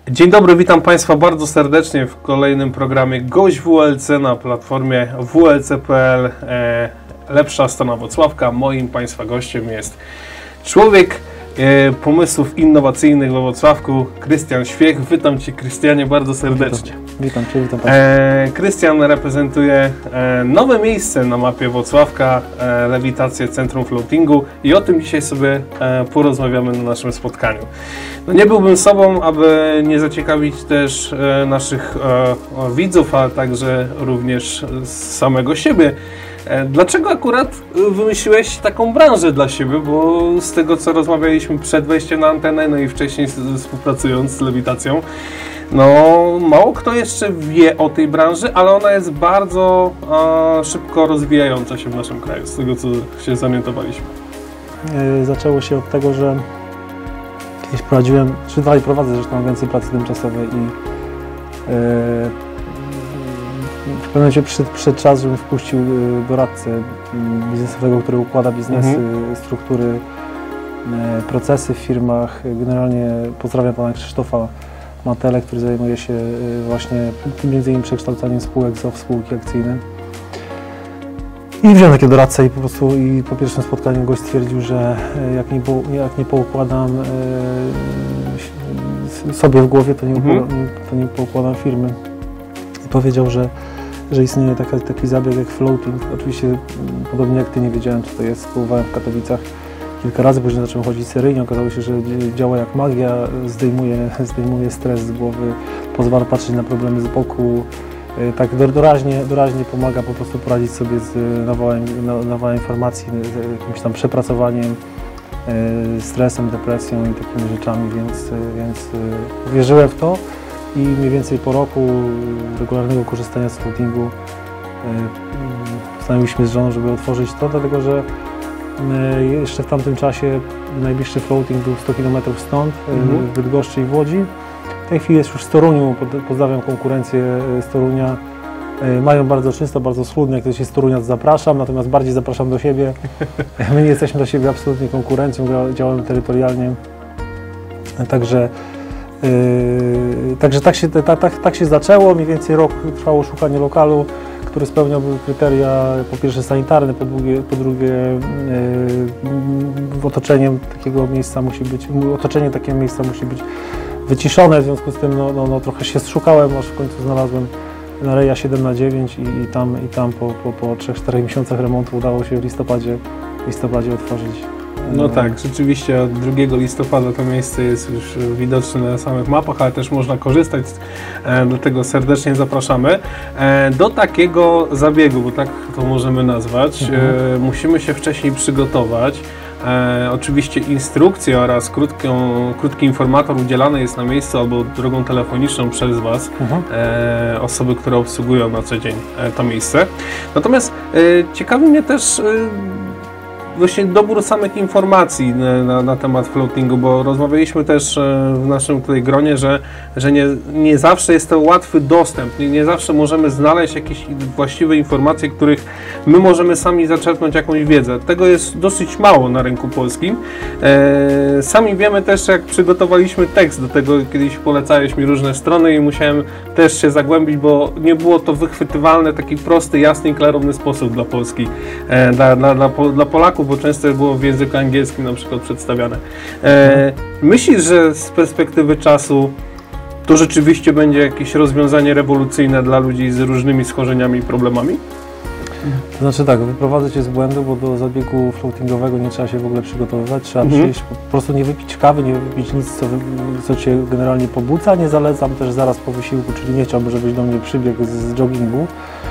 Dzień dobry, witam Państwa bardzo serdecznie w kolejnym programie Gość WLC na platformie WLC.pl. Lepsza strona Włocławka. Moim Państwa gościem jest człowiek pomysłów innowacyjnych we Włocławku, Krystian Świech. Witam Cię, Krystianie, bardzo serdecznie. Witam Cię, witam Państwa. Krystian reprezentuje nowe miejsce na mapie Włocławka, Lewitację Centrum Floatingu, i o tym dzisiaj sobie porozmawiamy na naszym spotkaniu. No nie byłbym sobą, aby nie zaciekawić też naszych widzów, a także również samego siebie. Dlaczego akurat wymyśliłeś taką branżę dla siebie? Bo z tego, co rozmawialiśmy przed wejściem na antenę, no i wcześniej współpracując z Lewitacją, no mało kto jeszcze wie o tej branży, ale ona jest bardzo szybko rozwijająca się w naszym kraju, z tego, co się zorientowaliśmy. Zaczęło się od tego, że kiedyś prowadziłem, czy dalej prowadzę zresztą agencję pracy tymczasowej i w pewnym momencie przyszedł czas, żebym wpuścił doradcę biznesowego, który układa biznesy, struktury, procesy w firmach. Generalnie pozdrawiam pana Krzysztofa Matele, który zajmuje się właśnie między innymi przekształcaniem spółek w spółki akcyjne. I wziąłem takiego doradcę i po prostu po pierwszym spotkaniu gość stwierdził, że jak nie poukładam sobie w głowie, to nie poukładam firmy. I powiedział, że istnieje taki zabieg jak floating. Oczywiście podobnie jak Ty nie wiedziałem, co to jest. Spróbowałem w Katowicach kilka razy, później zacząłem chodzić seryjnie. Okazało się, że działa jak magia, zdejmuje stres z głowy, pozwala patrzeć na problemy z boku. Tak doraźnie pomaga po prostu poradzić sobie z nawałem informacji, z jakimś tam przepracowaniem, stresem, depresją i takimi rzeczami, więc wierzyłem w to i mniej więcej po roku regularnego korzystania z floatingu postanowiliśmy z żoną, żeby otworzyć to, dlatego że jeszcze w tamtym czasie najbliższy floating był 100 km stąd, w Bydgoszczy i w Łodzi. W tej chwili jest już w Toruniu, pozdrawiam konkurencję z Torunia. Mają bardzo czysto, bardzo schludnie, jak ktoś jest z Torunia, to zapraszam, natomiast bardziej zapraszam do siebie. My nie jesteśmy do siebie absolutnie konkurencją, działamy terytorialnie. Także tak się zaczęło, mniej więcej rok trwało szukanie lokalu, który spełniałby kryteria, po pierwsze sanitarne, po drugie otoczenie takiego miejsca musi być wyciszone, w związku z tym trochę się szukałem, aż w końcu znalazłem Nareja 7/9 i tam po 3-4 miesiącach remontu udało się w listopadzie otworzyć. No tak, rzeczywiście od 2 listopada to miejsce jest już widoczne na samych mapach, ale też można korzystać, dlatego serdecznie zapraszamy. Do takiego zabiegu, bo tak to możemy nazwać, musimy się wcześniej przygotować. Oczywiście instrukcja oraz krótki informator udzielany jest na miejscu albo drogą telefoniczną przez Was, osoby, które obsługują na co dzień to miejsce. Natomiast ciekawi mnie też właśnie dobór samych informacji na temat floatingu, bo rozmawialiśmy też w naszym tutaj gronie, że nie zawsze jest to łatwy dostęp, nie zawsze możemy znaleźć jakieś właściwe informacje, których my możemy sami zaczerpnąć jakąś wiedzę. Tego jest dosyć mało na rynku polskim. Sami wiemy też, jak przygotowaliśmy tekst do tego, kiedyś polecałeś mi różne strony i musiałem też się zagłębić, bo nie było to wychwytywalne w taki prosty, jasny i klarowny sposób dla Polski, dla Polaków, bo często było w języku angielskim na przykład przedstawiane. Myślisz, że z perspektywy czasu to rzeczywiście będzie jakieś rozwiązanie rewolucyjne dla ludzi z różnymi schorzeniami i problemami? To znaczy tak, wyprowadzę Cię z błędu, bo do zabiegu floatingowego nie trzeba się w ogóle przygotowywać, trzeba przyjść, po prostu nie wypić kawy, nie wypić nic, co Cię generalnie pobudza. Nie zalecam też zaraz po wysiłku, czyli nie chciałbym, żebyś do mnie przybiegł z joggingu.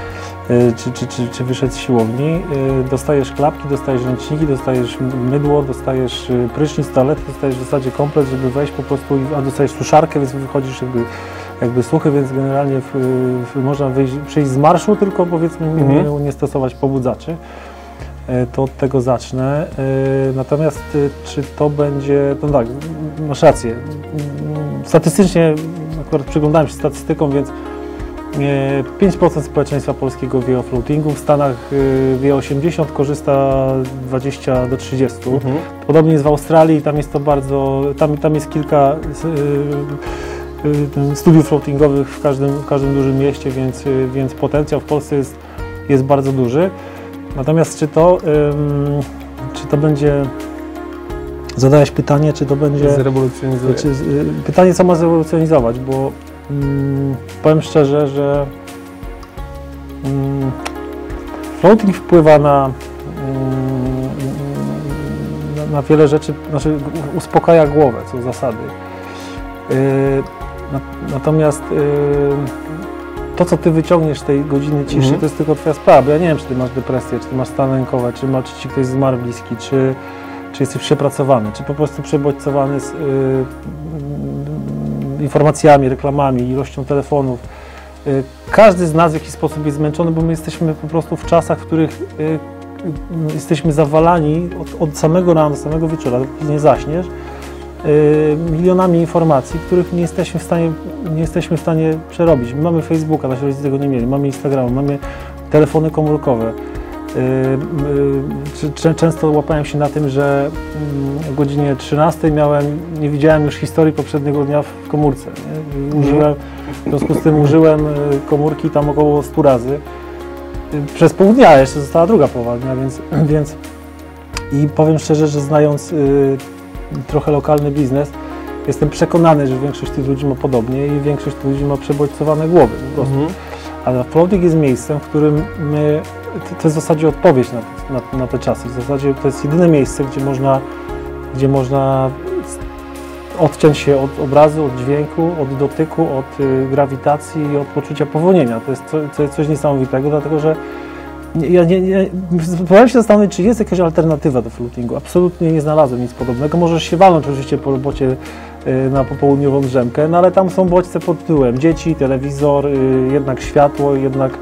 Czy wyszedł z siłowni, dostajesz klapki, dostajesz ręczniki, dostajesz mydło, dostajesz prysznic, toalety, dostajesz w zasadzie komplet, żeby wejść po prostu, a dostajesz suszarkę, więc wychodzisz jakby suchy, więc generalnie można przyjść z marszu, tylko powiedzmy nie stosować pobudzaczy. To od tego zacznę. Natomiast czy to będzie, no tak, masz rację, statystycznie, akurat przyglądałem się statystykom, więc 5% społeczeństwa polskiego wie o floatingu, w Stanach wie 80%, korzysta 20 do 30%. Podobnie jest w Australii, tam jest to bardzo, tam jest kilka studiów floatingowych w każdym dużym mieście, więc potencjał w Polsce jest bardzo duży. Natomiast czy to będzie, zadałeś pytanie, czy to będzie zrewolucjonizuje. Pytanie, co ma zrewolucjonizować, bo powiem szczerze, że floating wpływa na wiele rzeczy, znaczy uspokaja głowę, co z zasady. Natomiast to, co ty wyciągniesz z tej godziny ciszy, to jest tylko twoja sprawa, bo ja nie wiem, czy ty masz depresję, czy ty masz stan lękowy, czy ci ktoś zmarł bliski, czy jesteś przepracowany, czy po prostu przebodźcowany z informacjami, reklamami, ilością telefonów. Każdy z nas w jakiś sposób jest zmęczony, bo my jesteśmy po prostu w czasach, w których jesteśmy zawalani od samego rana do samego wieczora, dopóki nie zaśniesz, milionami informacji, których nie jesteśmy w stanie przerobić. My mamy Facebooka, nasi rodzice tego nie mieli, mamy Instagrama, mamy telefony komórkowe. Często łapałem się na tym, że o godzinie 13 nie widziałem już historii poprzedniego dnia w komórce. W związku z tym użyłem komórki tam około 100 razy. Przez pół dnia, jeszcze została druga połowa dnia, więc i powiem szczerze, że znając trochę lokalny biznes, jestem przekonany, że większość tych ludzi ma podobnie i większość tych ludzi ma przebodźcowane głowy po prostu. Ale floating jest miejscem, w którym to jest w zasadzie odpowiedź na te czasy. W zasadzie to jest jedyne miejsce, gdzie można odciąć się od obrazu, od dźwięku, od dotyku, od grawitacji i od poczucia powolnienia. To jest coś niesamowitego, dlatego że próbowałem się zastanowić, czy jest jakaś alternatywa do floatingu. Absolutnie nie znalazłem nic podobnego. Możesz się walnąć oczywiście po robocie na popołudniową drzemkę, no ale tam są bodźce pod tytułem dzieci, telewizor, jednak światło,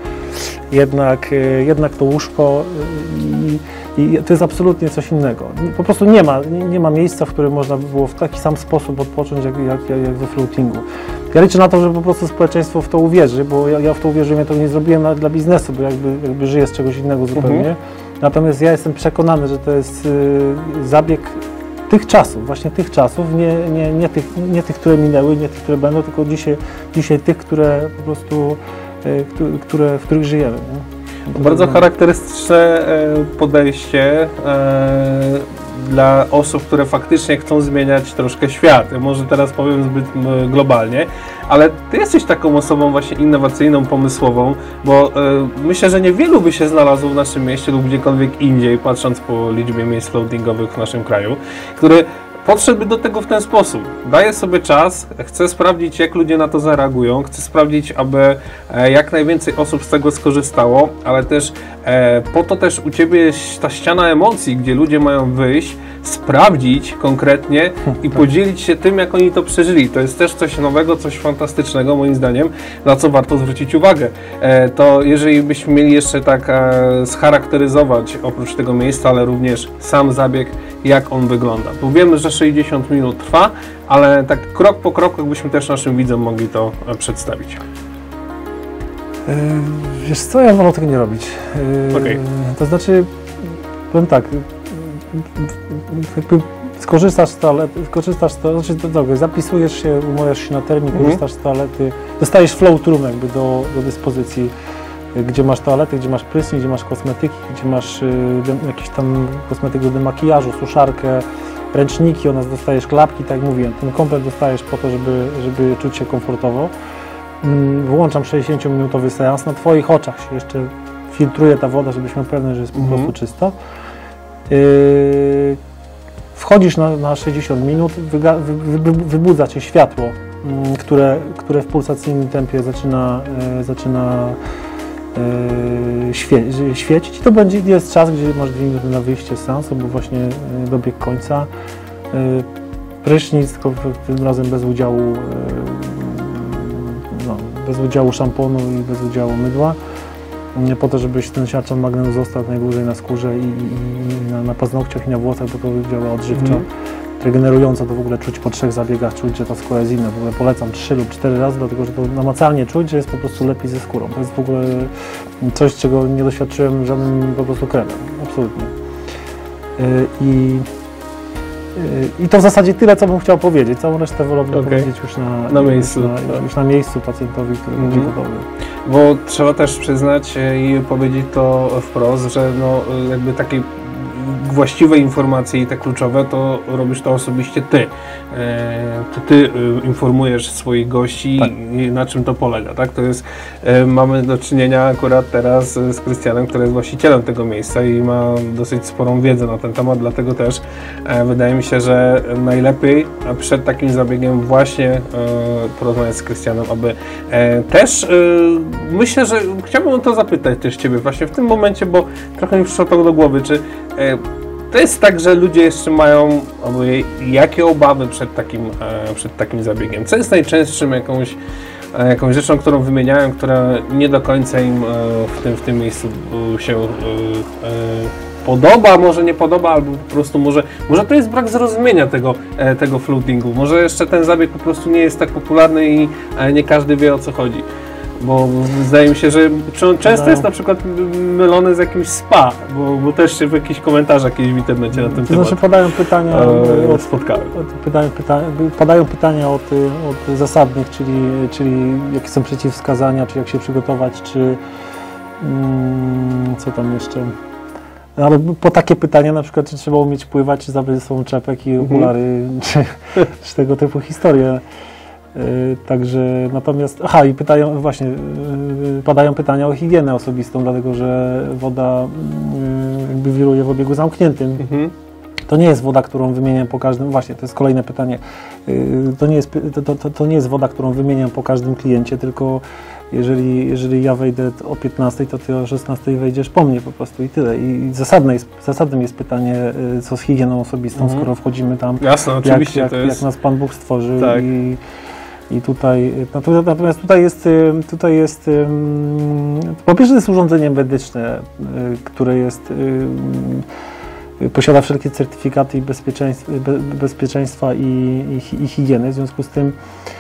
jednak to łóżko i to jest absolutnie coś innego. Po prostu nie ma miejsca, w którym można by było w taki sam sposób odpocząć, jak we floatingu. Ja liczę na to, że po prostu społeczeństwo w to uwierzy, bo ja w to uwierzyłem, ja tego nie zrobiłem dla biznesu, bo jakby żyję z czegoś innego zupełnie. Natomiast ja jestem przekonany, że to jest zabieg tych czasów, właśnie tych czasów, nie tych, które minęły, nie tych, które będą, tylko dzisiaj tych, które po prostu, w których żyjemy. Nie? Bardzo charakterystyczne podejście dla osób, które faktycznie chcą zmieniać troszkę świat. Może teraz powiem zbyt globalnie, ale ty jesteś taką osobą właśnie innowacyjną, pomysłową, bo myślę, że niewielu by się znalazło w naszym mieście lub gdziekolwiek indziej, patrząc po liczbie miejsc floatingowych w naszym kraju, który podszedłby do tego w ten sposób. Daje sobie czas, chce sprawdzić, jak ludzie na to zareagują, chce sprawdzić, aby jak najwięcej osób z tego skorzystało, ale też po to też u Ciebie jest ta ściana emocji, gdzie ludzie mają wyjść, sprawdzić konkretnie i podzielić się tym, jak oni to przeżyli. To jest też coś nowego, coś fantastycznego moim zdaniem, na co warto zwrócić uwagę. To jeżeli byśmy mieli jeszcze tak scharakteryzować oprócz tego miejsca, ale również sam zabieg, jak on wygląda. Bo wiemy, że 60 minut trwa, ale tak krok po kroku, jakbyśmy też naszym widzom mogli to przedstawić. Wiesz co, ja wolę tego nie robić. To znaczy, powiem tak, jakby zapisujesz się, umawiasz się na termin, korzystasz z toalety, dostajesz float room jakby do dyspozycji, gdzie masz toaletę, gdzie masz prysznic, gdzie masz kosmetyki, gdzie masz jakiś tam kosmetyk do demakijażu, suszarkę, ręczniki, dostajesz klapki, tak jak mówiłem, ten komplet dostajesz po to, żeby czuć się komfortowo. Wyłączam 60-minutowy seans, na Twoich oczach się jeszcze filtruje ta woda, żebyś miał pewność, że jest po prostu czysta. Wchodzisz na 60 minut, wybudza Cię światło, które w pulsacyjnym tempie zaczyna świecić. To jest czas, gdzie masz 2 minuty na wyjście z seansu, bo właśnie dobiegł końca. Prysznic, tylko tym razem bez udziału szamponu i bez udziału mydła, po to, żebyś ten siarczan magnezu został najdłużej na skórze i na paznokciach i na włosach, bo to działa odżywczo, regenerująco. To w ogóle czuć po 3 zabiegach, czuć, że ta skóra jest inna. W ogóle polecam 3 lub 4 razy, dlatego że to namacalnie czuć, że jest po prostu lepiej ze skórą. To jest w ogóle coś, czego nie doświadczyłem żadnym po prostu kremem, absolutnie. I to w zasadzie tyle, co bym chciał powiedzieć. Całą resztę wolałbym powiedzieć już na miejscu. Już na miejscu pacjentowi, który będzie gotowy. Bo trzeba też przyznać i powiedzieć to wprost, że no, jakby takiej właściwe informacje i te kluczowe, to robisz to osobiście ty. Ty informujesz swoich gości, tak, i na czym to polega, tak? To jest, mamy do czynienia akurat teraz z Krystianem, który jest właścicielem tego miejsca i ma dosyć sporą wiedzę na ten temat, dlatego też wydaje mi się, że najlepiej przed takim zabiegiem właśnie porozmawiać z Krystianem, aby też myślę, że chciałbym to zapytać też Ciebie właśnie w tym momencie, bo trochę mi przyszło to do głowy, czy to jest tak, że ludzie jeszcze mają jakie obawy przed takim zabiegiem? Co jest najczęstszym jakąś rzeczą, którą wymieniają, która nie do końca im w tym miejscu się podoba, może nie podoba, albo po prostu może to jest brak zrozumienia tego floatingu, może jeszcze ten zabieg po prostu nie jest tak popularny i nie każdy wie, o co chodzi. Bo zdaje mi się, że często jest na przykład mylony z jakimś spa, bo też się w jakichś komentarzach kiedyś w internecie na ten temat padają pytania, spotkałem. Padają pytania od zasadnych, czyli jakie są przeciwwskazania, czy jak się przygotować, czy co tam jeszcze. Ale po takie pytania, na przykład, czy trzeba umieć pływać, czy zabrać ze sobą czepek i okulary, czy tego typu historie. Także natomiast, i padają pytania o higienę osobistą, dlatego że woda jakby wiruje w obiegu zamkniętym. To nie jest woda, którą wymieniam po każdym, właśnie to jest kolejne pytanie, to nie jest woda, którą wymieniam po każdym kliencie, tylko jeżeli ja wejdę o 15, to ty o 16 wejdziesz po mnie po prostu i tyle. I zasadnym jest pytanie, co z higieną osobistą, skoro wchodzimy tam, jasne, oczywiście, jak nas Pan Bóg stworzył. Tak. I tutaj, natomiast tutaj jest po pierwsze jest urządzenie medyczne, które posiada wszelkie certyfikaty i bezpieczeństwa i higieny, w związku z tym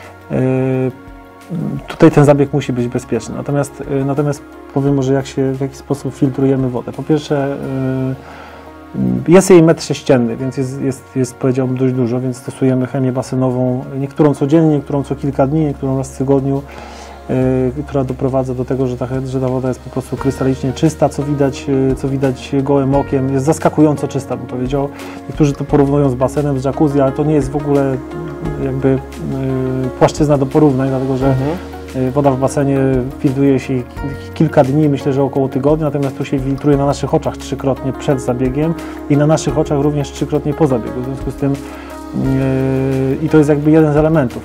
tutaj ten zabieg musi być bezpieczny. Natomiast powiem może w jaki sposób filtrujemy wodę. Po pierwsze jest jej metr sześcienny, więc jest powiedziałbym dość dużo, więc stosujemy chemię basenową, niektórą codziennie, niektórą co kilka dni, niektórą raz w tygodniu, która doprowadza do tego, że ta woda jest po prostu krystalicznie czysta, co widać gołym okiem, jest zaskakująco czysta, bym powiedział. Niektórzy to porównują z basenem, z jacuzzi, ale to nie jest w ogóle jakby płaszczyzna do porównań, dlatego że woda w basenie filtruje się kilka dni, myślę, że około tygodnia, natomiast tu się filtruje na naszych oczach 3-krotnie przed zabiegiem i na naszych oczach również 3-krotnie po zabiegu. W związku z tym i to jest jakby jeden z elementów.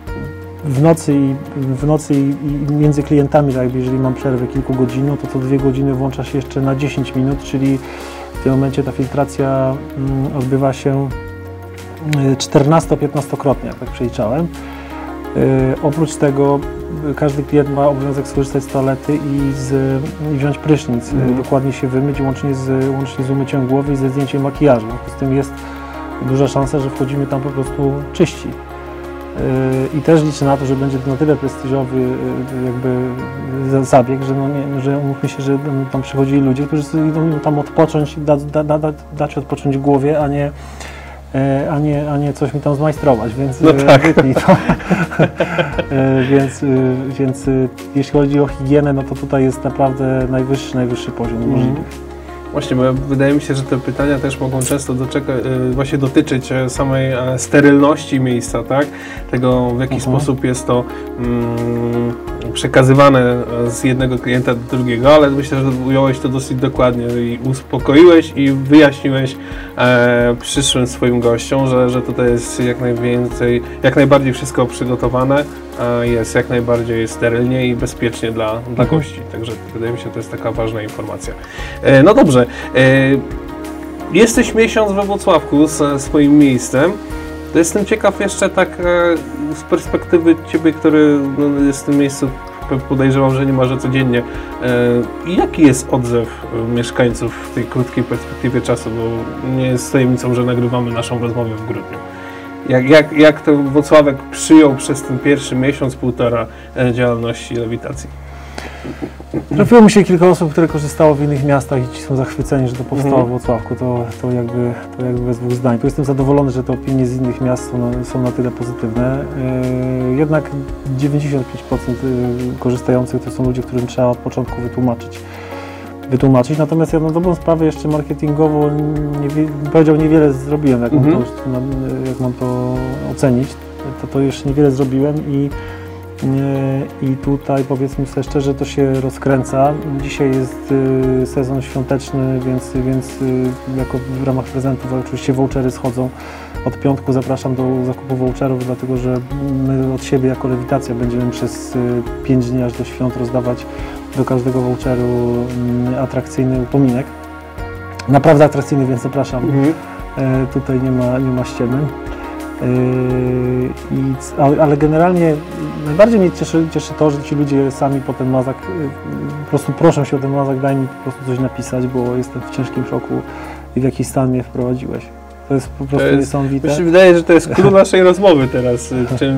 W nocy i między klientami, tak jakby jeżeli mam przerwę kilkugodzinną, to co 2 godziny włącza się jeszcze na 10 minut, czyli w tym momencie ta filtracja odbywa się 14-15-krotnie, jak tak przeliczałem. Oprócz tego każdy klient ma obowiązek skorzystać z toalety i wziąć prysznic, dokładnie się wymyć, łącznie z umyciem głowy i ze zdjęciem makijażu. W związku z tym jest duża szansa, że wchodzimy tam po prostu czyści. I też liczę na to, że będzie to na tyle prestiżowy jakby zabieg, że umówmy się, że tam przychodzili ludzie, którzy idą tam odpocząć, dać odpocząć głowie, a nie coś mi tam zmajstrować, więc wypnij to. więc jeśli chodzi o higienę, no to tutaj jest naprawdę najwyższy poziom możliwy. Właśnie, bo wydaje mi się, że te pytania też mogą często właśnie dotyczyć samej sterylności miejsca, tak? Tego, w jaki sposób jest to przekazywane z jednego klienta do drugiego, ale myślę, że ująłeś to dosyć dokładnie i uspokoiłeś i wyjaśniłeś przyszłym swoim gościom, że tutaj jest jak najbardziej wszystko przygotowane, jest jak najbardziej sterylnie i bezpiecznie dla gości. Także wydaje mi się, że to jest taka ważna informacja. No dobrze, jesteś miesiąc we Włocławku z swoim miejscem. To jestem ciekaw jeszcze tak z perspektywy Ciebie, który jest w tym miejscu, podejrzewam, że niemalże codziennie. Jaki jest odzew mieszkańców w tej krótkiej perspektywie czasu, bo nie jest tajemnicą, że nagrywamy naszą rozmowę w grudniu. Jak ten Włocławek przyjął przez ten pierwszy miesiąc, półtora działalności lewitacji? Trafiło mi się kilka osób, które korzystało w innych miastach i ci są zachwyceni, że to powstało w Włocławku. To jakby bez dwóch zdań. Tu jestem zadowolony, że te opinie z innych miast są na tyle pozytywne. Jednak 95% korzystających to są ludzie, którym trzeba od początku wytłumaczyć. Natomiast ja na dobrą sprawę jeszcze marketingowo powiedział niewiele zrobiłem, jak mam to ocenić. To jeszcze niewiele zrobiłem i tutaj powiedzmy sobie szczerze, to się rozkręca. Dzisiaj jest sezon świąteczny, więc jako w ramach prezentów oczywiście vouchery schodzą. Od piątku zapraszam do zakupu voucherów, dlatego że my od siebie jako Lewitacja będziemy przez 5 dni aż do świąt rozdawać do każdego voucheru atrakcyjny upominek. Naprawdę atrakcyjny, więc zapraszam. Tutaj nie ma ściemy. Ale generalnie najbardziej mnie cieszy to, że ci ludzie sami po ten mazak po prostu proszą się o ten mazak, daj mi po prostu coś napisać, bo jestem w ciężkim szoku i w jaki stan mnie wprowadziłeś. To jest po prostu niesamowite. Mi się wydaje, że to jest klucz naszej rozmowy teraz,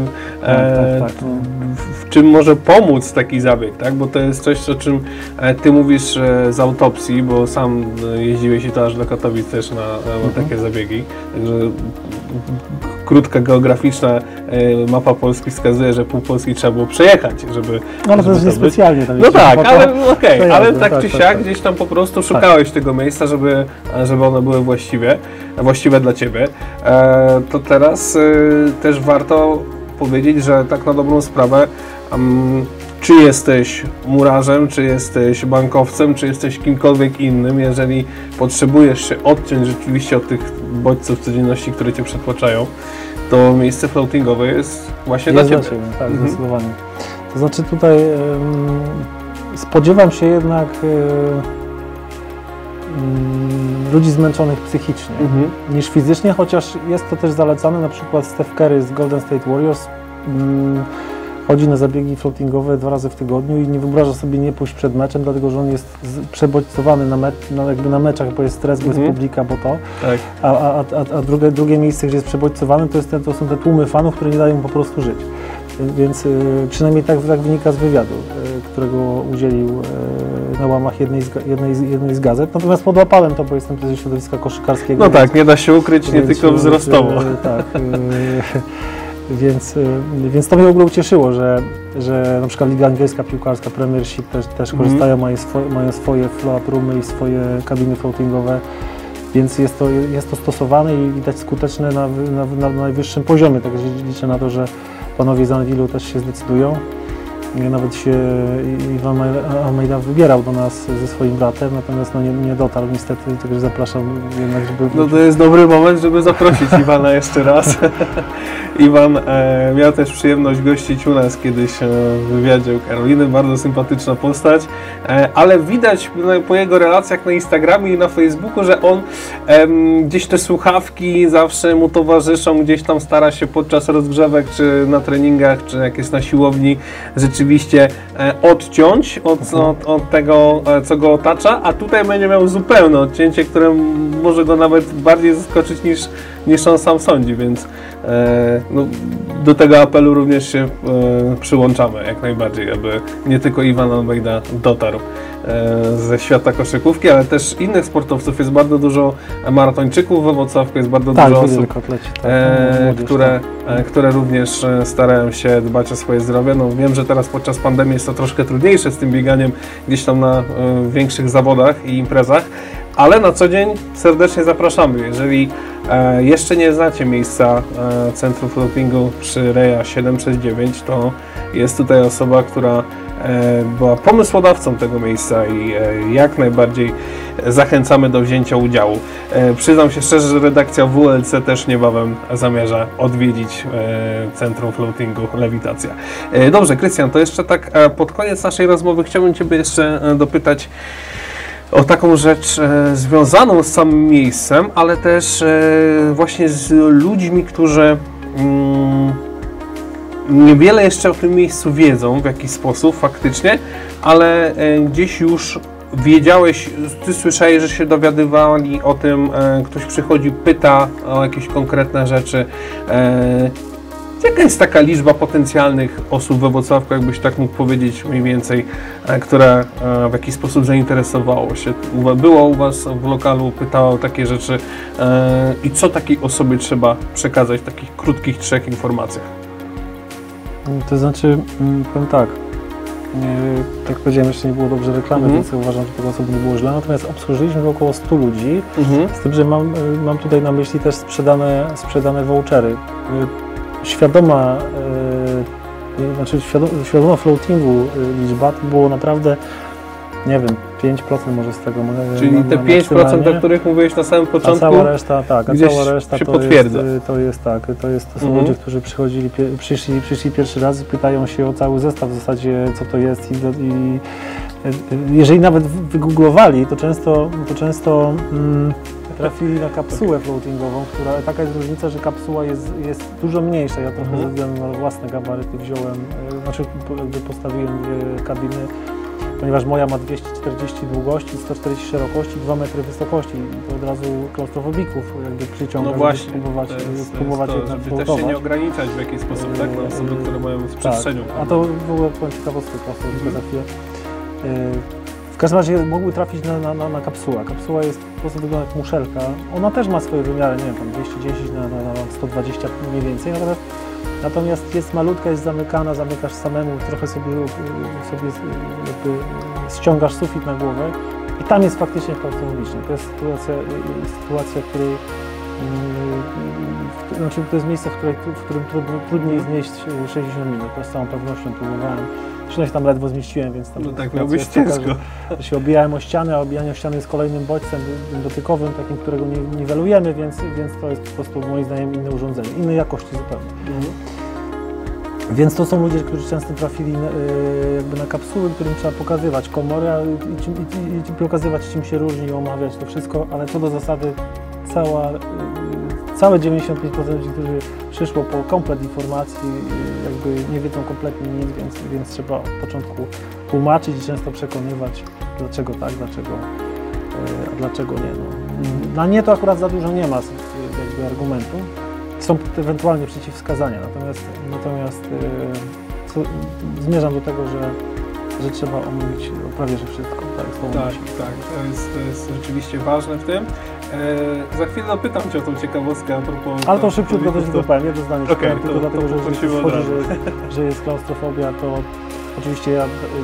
w czym może pomóc taki zabieg, tak? Bo to jest coś, o czym Ty mówisz z autopsji, bo sam jeździłeś i to aż do Katowic też na takie zabiegi. Także krótka geograficzna mapa Polski wskazuje, że pół Polski trzeba było przejechać, żeby... No to jest niespecjalnie. No tak, ale tak czy siak gdzieś tam po prostu szukałeś tego miejsca, żeby one były właściwe dla Ciebie. To teraz też warto powiedzieć, że tak na dobrą sprawę, czy jesteś murarzem, czy jesteś bankowcem, czy jesteś kimkolwiek innym, jeżeli potrzebujesz się odciąć rzeczywiście od tych bodźców codzienności, które Cię przytłaczają, to miejsce floatingowe jest właśnie dla Ciebie. Tak, zdecydowanie. To znaczy tutaj spodziewam się jednak ludzi zmęczonych psychicznie niż fizycznie, chociaż jest to też zalecane. Na przykład Steph Curry z Golden State Warriors chodzi na zabiegi floatingowe 2 razy w tygodniu i nie wyobraża sobie nie pójść przed meczem, dlatego że on jest przebodźcowany na meczach, bo jest stres, bo jest publika, bo to. Tak. A drugie miejsce, gdzie jest przebodźcowany, to są te tłumy fanów, które nie dają mu po prostu żyć. Więc przynajmniej tak wynika z wywiadu, którego udzielił na łamach jednej z gazet. Natomiast podłapałem to, bo jestem też ze środowiska koszykarskiego. No tak, nie da się ukryć, nie tylko wzrostowo. Tak. Więc to mnie w ogóle ucieszyło, że na przykład Liga Angielska Piłkarska, Premiership też korzystają, mają swoje float roomy i swoje kabiny floatingowe, więc jest to stosowane i widać skuteczne na najwyższym poziomie, także liczę na to, że panowie z Anwilu też się zdecydują. Nawet się Iwan Almeida wybierał do nas ze swoim bratem, natomiast nie dotarł niestety, także zapraszam jednak, żeby... No to jest dobry moment, żeby zaprosić Iwana jeszcze raz. Iwan miał też przyjemność gościć u nas kiedyś w wywiadzie u Karoliny, bardzo sympatyczna postać, ale widać po jego relacjach na Instagramie i na Facebooku, że on gdzieś te słuchawki zawsze mu towarzyszą, gdzieś tam stara się podczas rozgrzewek, czy na treningach, czy jak jest na siłowni, rzeczywiście odciąć od tego, co go otacza, a tutaj będzie miał zupełne odcięcie, które może go nawet bardziej zaskoczyć niż on sam sądzi, więc no, do tego apelu również się przyłączamy jak najbardziej, aby nie tylko Iwan Almeida dotarł ze świata koszykówki, ale też innych sportowców. Jest bardzo dużo maratończyków we Włocławku, jest bardzo dużo osób, które również starają się dbać o swoje zdrowie. No, wiem, że teraz podczas pandemii jest to troszkę trudniejsze z tym bieganiem gdzieś tam na większych zawodach i imprezach, ale na co dzień serdecznie zapraszamy. Jeżeli jeszcze nie znacie miejsca Centrum Floatingu przy Reja 769, to jest tutaj osoba, która była pomysłodawcą tego miejsca i jak najbardziej zachęcamy do wzięcia udziału. Przyznam się szczerze, że redakcja WLC też niebawem zamierza odwiedzić Centrum Floatingu Lewitacja. Dobrze, Krystian, to jeszcze tak pod koniec naszej rozmowy chciałbym Ciebie jeszcze dopytać o taką rzecz związaną z samym miejscem, ale też właśnie z ludźmi, którzy niewiele jeszcze o tym miejscu wiedzą w jakiś sposób faktycznie, ale gdzieś już wiedziałeś, Ty słyszałeś, że się dowiadywali o tym, ktoś przychodzi, pyta o jakieś konkretne rzeczy. Jaka jest taka liczba potencjalnych osób we Włocławku, jakbyś tak mógł powiedzieć mniej więcej, które w jakiś sposób zainteresowało się, było u Was w lokalu, pytało o takie rzeczy i co takiej osobie trzeba przekazać w takich krótkich 3 informacjach? To znaczy, powiem tak, tak jak powiedziałem, jeszcze nie było dobrze reklamy, więc uważam, że tego osoby nie było źle, natomiast obsłużyliśmy około 100 ludzi, z tym, że mam tutaj na myśli też sprzedane vouchery. Świadoma floatingu liczba to było naprawdę, nie wiem, 5% może z tego. Czyli te 5%, o których mówiłeś na samym początku, a cała reszta, tak, a cała reszta się potwierdza. To są ludzie, którzy przyszli pierwszy raz i pytają się o cały zestaw w zasadzie, co to jest i jeżeli nawet wygooglowali, to często trafili na kapsułę floatingową, która taka jest różnica, że kapsuła jest dużo mniejsza. Ja trochę ze względu na własne gabaryty wziąłem, jakby postawiłem kabiny, ponieważ moja ma 240 długości, 140 szerokości, 2 metry wysokości. I to od razu klaustrofobików jakby przyciąga, no właśnie, spróbować to, żeby też się nie ograniczać w jakiś sposób, tak, na osoby, które mają z przestrzenią. A to w ogóle powiem ciekawostkę, za chwilę. W każdym razie mogły trafić na kapsułę. Kapsuła jest po prostu wygląda jak muszelka. Ona też ma swoje wymiary, nie wiem, tam 210 na 120 mniej więcej. Natomiast jest malutka, jest zamykana, zamykasz samemu, trochę sobie jakby ściągasz sufit na głowę i tam jest faktycznie klaustrofobicznie. To jest sytuacja, której to jest miejsce, w którym trudniej znieść 60 minut. To z całą pewnością próbowałem. Zresztą się tam ledwo zmieściłem, więc tam... No tak, miał być ciężko. Że się obijałem o ścianę, a obijanie o ściany jest kolejnym bodźcem dotykowym, takim, którego nie niwelujemy, więc to jest po prostu moim zdaniem inne urządzenie, innej jakości zupełnie. Więc to są ludzie, którzy często trafili jakby na kapsuły, którym trzeba pokazywać komory i pokazywać, czym się różni, omawiać to wszystko, ale co do zasady całe 95% ludzi, którzy przyszło po komplet informacji, jakby nie wiedzą kompletnie nic, więc trzeba od początku tłumaczyć i często przekonywać, dlaczego tak, a dlaczego nie. No. Na nie to akurat za dużo nie ma jakby argumentu. Są ewentualnie przeciwwskazania, natomiast zmierzam do tego, że trzeba omówić prawie że wszystko. Tak, to jest rzeczywiście ważne w tym. Za chwilę dopytam Cię o tą ciekawostkę a propos... Ale to szybciutko też tylko powiem, jedno zdanie. Tylko dlatego, że jeśli chodzi, że jest klaustrofobia, to oczywiście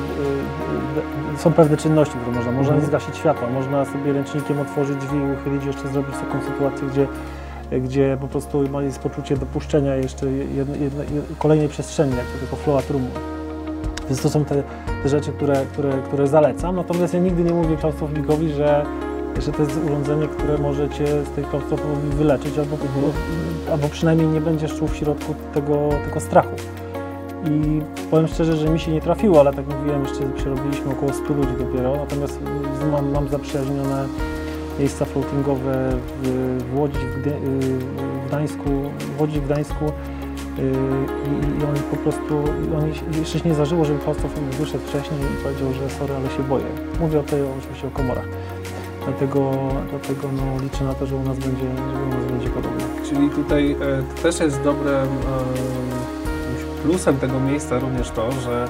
są pewne czynności, które można nie zgasić światła, można sobie ręcznikiem otworzyć drzwi, uchylić, jeszcze zrobić taką sytuację, gdzie po prostu jest poczucie dopuszczenia jeszcze kolejnej przestrzeni, jak to tylko flow roomu. Więc to są te rzeczy, które zalecam. Natomiast ja nigdy nie mówię klaustrofobikowi, że to jest urządzenie, które może Cię z tej klaustrofobii wyleczyć, albo przynajmniej nie będziesz czuł w środku tego strachu. I powiem szczerze, że mi się nie trafiło, ale tak mówiłem, jeszcze przerobiliśmy około 100 ludzi dopiero. Natomiast mam zaprzyjaźnione miejsca floatingowe w Łodzi, w Gdańsku i oni po prostu, jeszcze się nie zdarzyło, żeby klaustrofobik wyszedł wcześniej i powiedział, że sorry, ale się boję. Mówię oczywiście o komorach. Dlatego liczę na to, że u nas będzie podobnie. Czyli tutaj to też jest dobrym plusem tego miejsca również to, że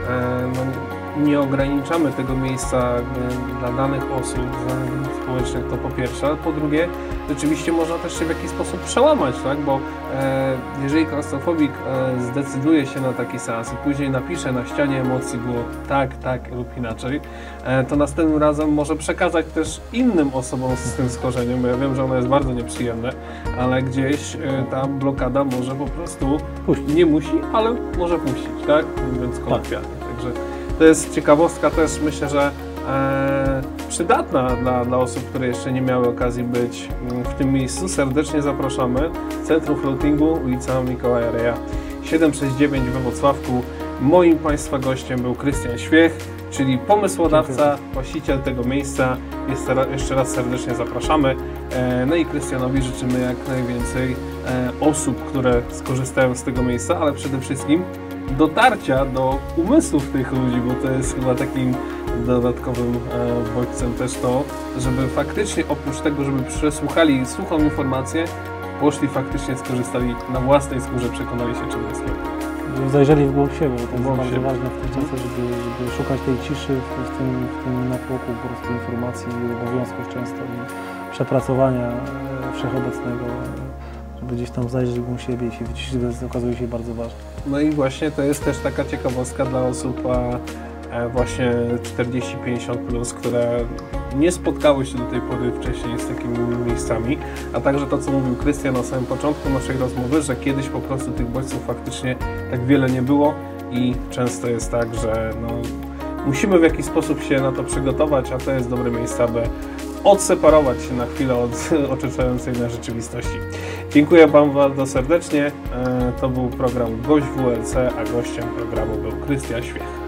nie ograniczamy tego miejsca dla danych osób, dla grup społecznych, to po pierwsze, a po drugie rzeczywiście można też się w jakiś sposób przełamać, tak? Bo jeżeli klaustrofobik zdecyduje się na taki seans i później napisze na ścianie emocji było tak lub inaczej, to następnym razem może przekazać też innym osobom z tym schorzeniem, bo ja wiem, że ono jest bardzo nieprzyjemne, ale gdzieś ta blokada może po prostu nie musi, ale może puścić, tak? Mówiąc kolokwialnie. Także to jest ciekawostka też, myślę, że przydatna dla osób, które jeszcze nie miały okazji być w tym miejscu. Serdecznie zapraszamy. Centrum Floatingu, ulica Mikołaja Reja 769 we Włocławku. Moim Państwa gościem był Krystian Świech, czyli pomysłodawca, właściciel tego miejsca. Jeszcze raz serdecznie zapraszamy. No i Krystianowi życzymy jak najwięcej osób, które skorzystają z tego miejsca, ale przede wszystkim dotarcia do umysłów tych ludzi, bo to jest chyba takim dodatkowym bodźcem też to, żeby faktycznie oprócz tego, żeby przesłuchali suchą informację, poszli, faktycznie skorzystali, na własnej skórze przekonali się, czym jest robić. Zajrzeli w głąb siebie, bo to jest głąb bardzo siebie. ważne w tym czasie, żeby szukać tej ciszy w tym natłoku po prostu informacji i obowiązków często i przepracowania wszechobecnego, żeby gdzieś tam zajrzeć w głąb siebie i się wyciszyć, to okazuje się bardzo ważne. No i właśnie to jest też taka ciekawostka dla osób właśnie 40-50+, które nie spotkały się do tej pory wcześniej z takimi miejscami, a także to, co mówił Krystian na samym początku naszej rozmowy, że kiedyś po prostu tych bodźców faktycznie tak wiele nie było i często jest tak, że no, musimy w jakiś sposób się na to przygotować, a to jest dobre miejsce, aby odseparować się na chwilę od otaczającej nas rzeczywistości. Dziękuję Wam bardzo serdecznie. To był program Gość WLC, a gościem programu był Krystian Świech.